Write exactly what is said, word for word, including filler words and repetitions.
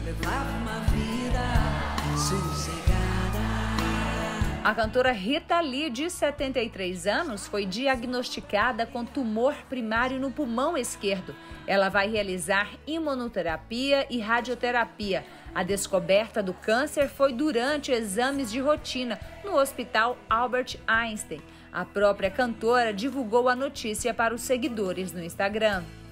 levava uma vida sossegada. A cantora Rita Lee, de setenta e três anos, foi diagnosticada com tumor primário no pulmão esquerdo. Ela vai realizar imunoterapia e radioterapia. A descoberta do câncer foi durante exames de rotina no Hospital Albert Einstein. A própria cantora divulgou a notícia para os seguidores no Instagram.